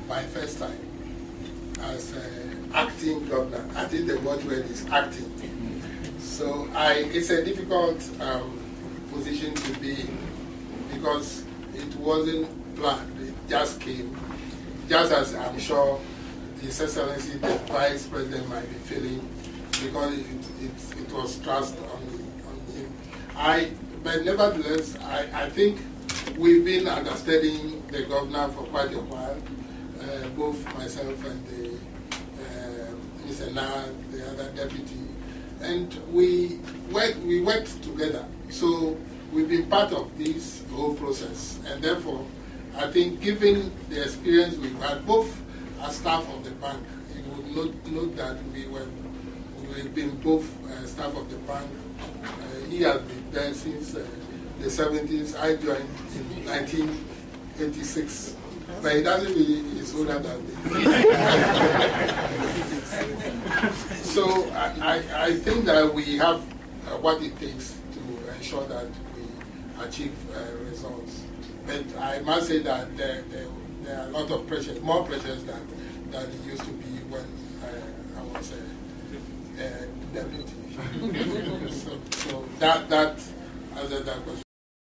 my first time as acting governor. I think the word is acting. So it's a difficult position to be in because it wasn't planned. It just came, just as I'm sure His Excellency the Vice President might be feeling, because it was trust on him. But nevertheless, I think we've been understudying the governor for quite a while, both myself and Mr. Na, the other deputy, and we worked together. So we've been part of this whole process, and therefore, I think given the experience we've had, both as staff of the bank, you would note that we've been both staff of the bank. He has been there since the 70s. I joined in 1986. But he doesn't really, he's older than me. So I think that we have what it takes to ensure that we achieve results. But I must say that there are a lot of pressures, more pressures than it used to be when I was a deputy. So that answers that question.